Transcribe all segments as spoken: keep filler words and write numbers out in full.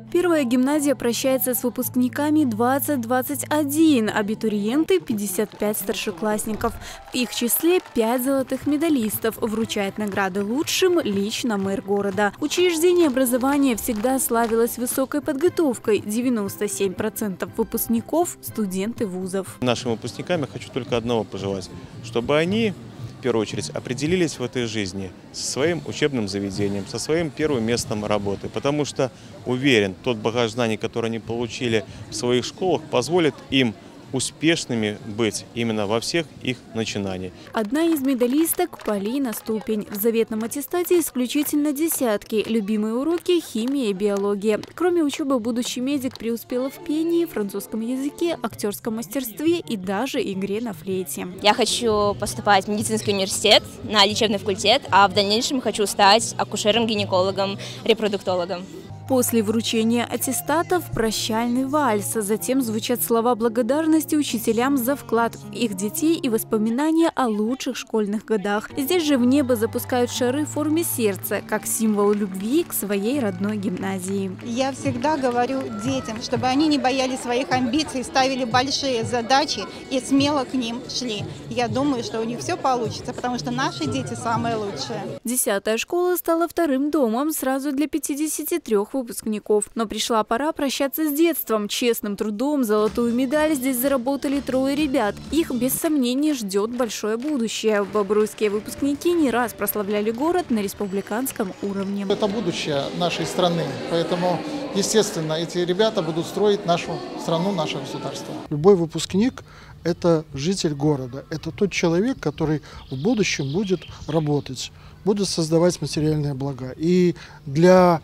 Первая гимназия прощается с выпускниками двадцать двадцать один, абитуриенты – пятьдесят пять старшеклассников. В их числе пять золотых медалистов. Вручает награды лучшим лично мэр города. Учреждение образования всегда славилось высокой подготовкой. девяносто семь процентов выпускников – студенты вузов. Нашим выпускникам я хочу только одного пожелать, чтобы они в первую очередь определились в этой жизни со своим учебным заведением, со своим первым местом работы. Потому что, уверен, тот багаж знаний, который они получили в своих школах, позволит им успешными быть именно во всех их начинаниях. Одна из медалисток – Полина Ступень. В заветном аттестате исключительно десятки. Любимые уроки – химия и биология. Кроме учебы, будущий медик преуспела в пении, французском языке, актерском мастерстве и даже игре на флейте. Я хочу поступать в медицинский университет, на лечебный факультет, а в дальнейшем хочу стать акушером-гинекологом, репродуктологом. После вручения аттестатов прощальный вальс. Затем звучат слова благодарности учителям за вклад в их детей и воспоминания о лучших школьных годах. Здесь же в небо запускают шары в форме сердца, как символ любви к своей родной гимназии. Я всегда говорю детям, чтобы они не боялись своих амбиций, ставили большие задачи и смело к ним шли. Я думаю, что у них все получится, потому что наши дети самые лучшие. Десятая школа стала вторым домом сразу для пятидесяти трёх выпускников. Но пришла пора прощаться с детством. Честным трудом золотую медаль здесь заработали трое ребят. Их без сомнения ждет большое будущее. Бобруйские выпускники не раз прославляли город на республиканском уровне. Это будущее нашей страны, поэтому, естественно, эти ребята будут строить нашу страну, наше государство. Любой выпускник – это житель города, это тот человек, который в будущем будет работать, будет создавать материальные блага. И для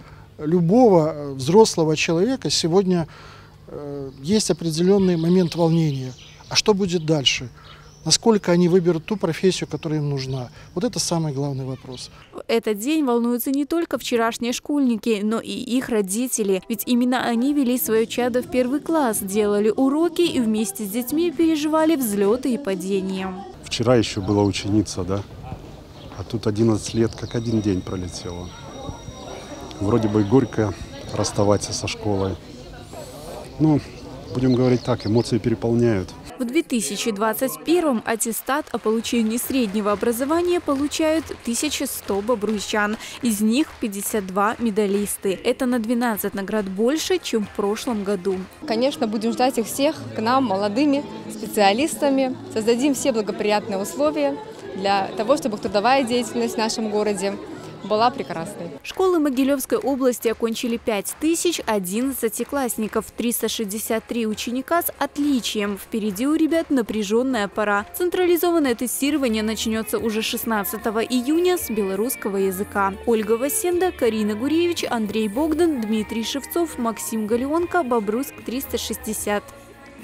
любого взрослого человека сегодня э, есть определенный момент волнения. А что будет дальше? Насколько они выберут ту профессию, которая им нужна? Вот это самый главный вопрос. В этот день волнуются не только вчерашние школьники, но и их родители. Ведь именно они вели свое чадо в первый класс, делали уроки и вместе с детьми переживали взлеты и падения. Вчера еще была ученица, да? А тут одиннадцать лет, как один день пролетело. Вроде бы горько расставаться со школой. Ну, будем говорить так, эмоции переполняют. В две тысячи двадцать первом аттестат о получении среднего образования получают тысяча сто бобруйчан. Из них пятьдесят два медалисты. Это на двенадцать наград больше, чем в прошлом году. Конечно, будем ждать их всех к нам, молодыми специалистами. Создадим все благоприятные условия для того, чтобы трудовая деятельность в нашем городе была прекрасной. Школы Могилевской области окончили пять тысяч одиннадцатиклассников, триста шестьдесят три ученика с отличием. Впереди у ребят напряженная пора. Централизованное тестирование начнется уже шестнадцатого июня с белорусского языка. Ольга Васенда, Карина Гуревич, Андрей Богдан, Дмитрий Шевцов, Максим Галеонко, Бобруйск триста шестьдесят.